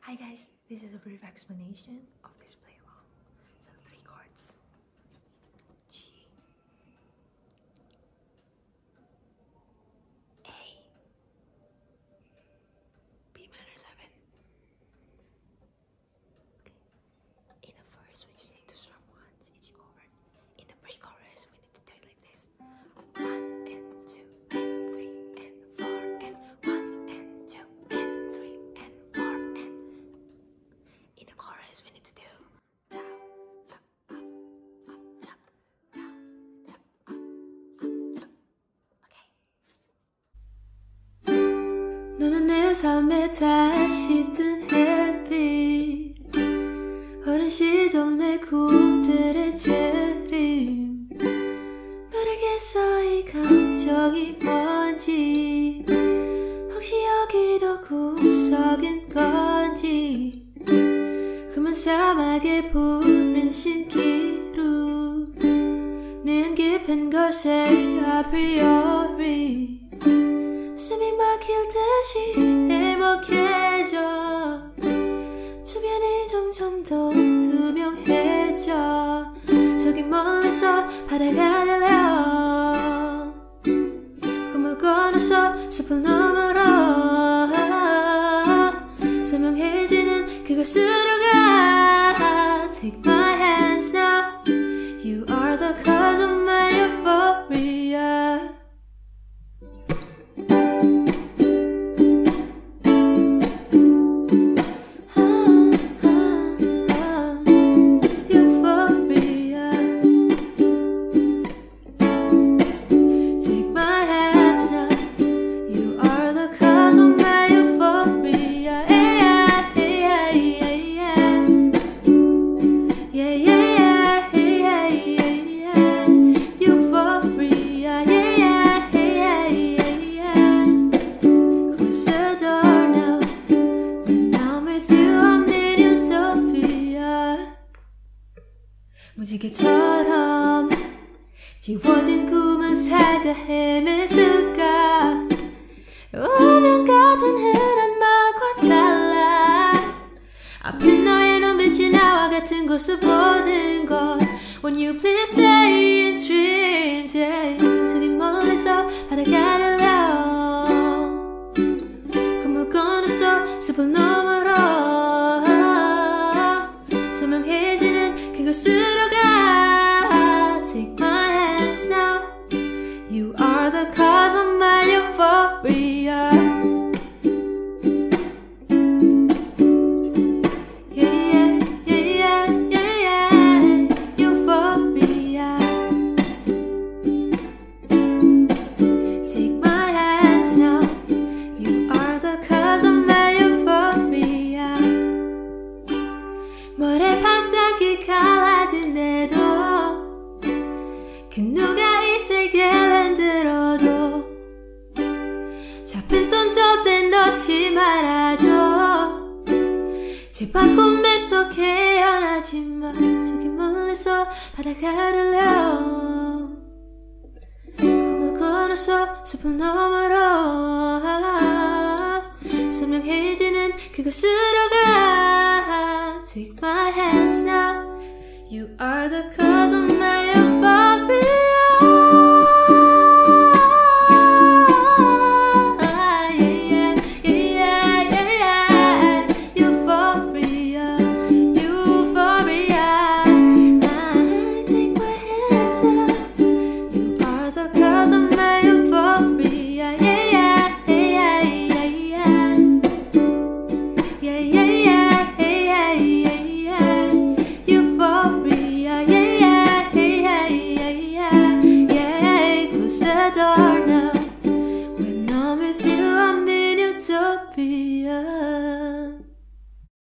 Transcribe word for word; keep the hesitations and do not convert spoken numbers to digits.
Hi guys, this is a brief explanation of this playroll. So three chords. G, A, B minor seven. Okay. In the first, we just need to strum once each chord. In the pre-chorus, we need to do it like this. One and two and three and four and one and two and three and four and. In the chorus, we need to do down, chop, up, up, chop, down, chop, up, up, chop. Okay. 너는 내 삶에 다시 뜬 햇빛 어린 시절 내 꿈들의 재림 모르겠어 이 감정이 뭔지 혹시 여기도 꿈속인 건지 그만 사막에 부른 신기루 내 깊은 곳에 아프리오리 숨이 막힐 듯이 애먹해져 주변이 점점 더 투명해져 저기 멀리서 바다가 들려 꿈을 건너서 숲을 너머로 선명해지는 그곳으로 가 Take my hands now You are the cause of my euphoria 무지개처럼 지워진 꿈을 찾아 헤맸을까 운명 같은 흔한 마음과 달라 아픈 너의 눈빛이 나와 같은 곳을 보는 것 When you please say in dreams yeah. 저기 멀리서 바다가 들려 꿈을 건너서 숲을 너머로 선명해지는 그곳으로 가 Take my hands now You are the cause of my euphoria Yeah, yeah, yeah, yeah, yeah, euphoria Take my hands now You are the cause of my euphoria 모래 바닥이 갈라진데도 그 누가 이 세계를 흔들어도 잡힌 손 절대 놓지 말아줘 제발 꿈에 속 헤어나지 마 저기 멀리서 바다가 들려 꿈을 건너서 숲을 너머로 선명해지는 그곳으로 가 Take my hands now You are the cause of my euphoria When I'm with you, I'm in utopia